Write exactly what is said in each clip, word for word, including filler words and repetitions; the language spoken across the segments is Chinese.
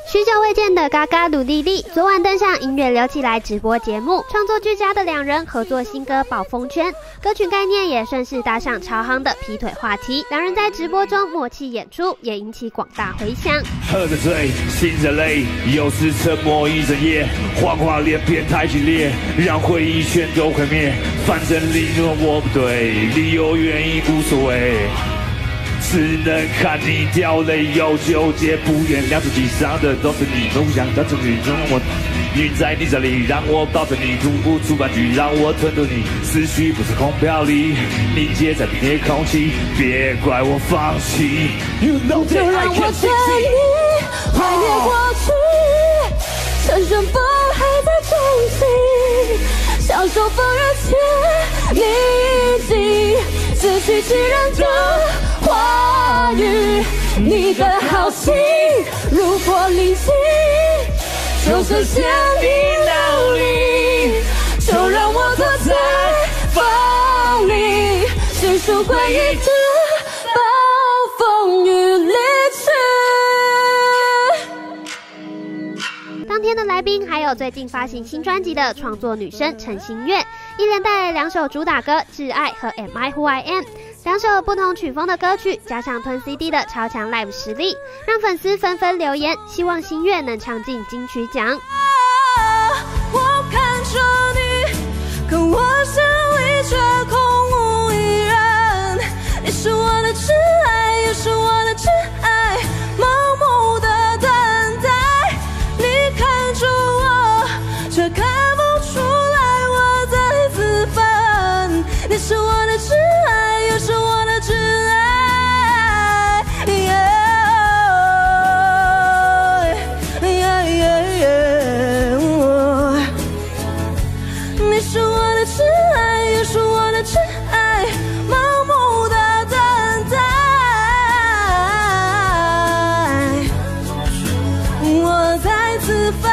许久未见的嘎嘎鲁莉莉，昨晚登上音乐聊起来直播节目，创作俱佳的两人合作新歌《暴风圈》，歌曲概念也顺势搭上超夯的劈腿话题。两人在直播中默契演出，也引起广大回响。 喝着醉，醒着累，有时沉默一整夜，谎话连篇太激烈，让回忆全都毁灭。反正理论我不对，理由原因无所谓。 只能看你掉泪又纠结，不原谅自己伤的都是你，不想到这里中我晕在你这里，让我抱着你吐不出半句，让我吞吐你思绪不是空飘离，凝结在冰裂空气，别怪我放弃。You know that I can fix it。 怀念过去，趁旋风还在中心，享受风热切，你已经自欺欺人的。 话语，你的好心如果临近，就呈现你脑里，就让我坐在风里，细数回忆的暴风雨离去。当天的来宾还有最近发行新专辑的创作女生陈星月，一连带来两首主打歌《挚爱》和《Am I Who I Am》。 两首不同曲风的歌曲，加上吞 C D 的超强 live 实力，让粉丝纷纷留言，希望星月能唱进金曲奖。 啊、我看着你，可我心里却空无一人。你是我的挚爱，也是我的挚爱，盲目的等待。你看着我，却看不出来我在自焚。你是我的挚爱。 是我的挚爱， yeah, yeah, yeah, yeah. 你是我的挚爱，也是我的挚爱，盲目的等待。我在自焚，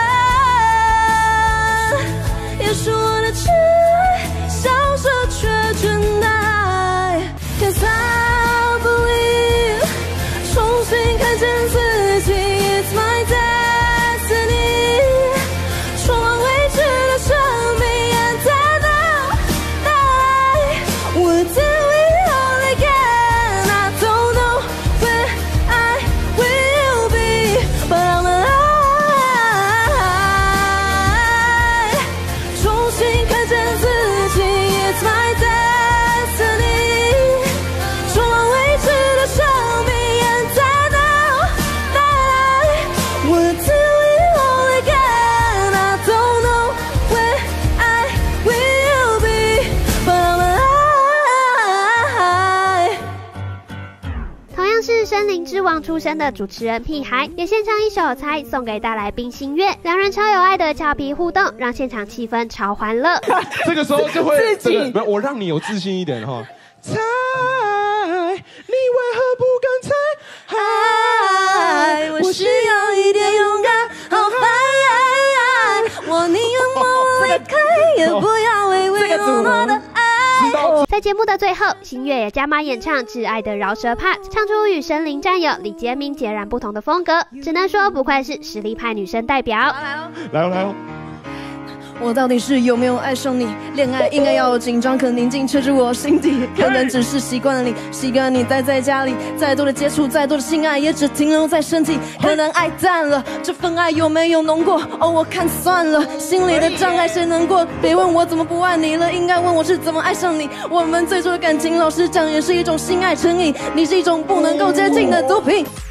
也是我的挚爱，笑着却倦怠。 Cause I believe， 重新看见自己 ，It's my destiny。充满未知的生命 ，And I know that what do we all again？ I don't know where I will be， but I'm alive。重新看见自己 ，It's my destiny。 是森林之王出身的主持人屁孩，也献唱一首《猜》送给大来宾星月，两人超有爱的俏皮互动，让现场气氛超欢乐。 这个时候就会，这个不，我让你有自信一点哈。猜，你为何不敢猜？ 爱，我需要一点勇敢，好嗨！我宁愿梦离开，也不要唯唯诺诺的爱。 在节目的最后，星月也加码演唱《挚爱》的饶舌 part， 唱出与森林战友李杰明截然不同的风格，只能说不愧是实力派女生代表。 来哦来哦！ 我到底是有没有爱上你？恋爱应该要有紧张，可宁静却是我心底。可能只是习惯了你，习惯你待在家里，再多的接触，再多的性爱，也只停留在身体。可能爱淡了，这份爱有没有浓过？哦，我看算了，心里的障碍谁能过？别问我怎么不爱你了，应该问我是怎么爱上你。我们最初的感情，老实讲也是一种性爱成瘾，你是一种不能够接近的毒品。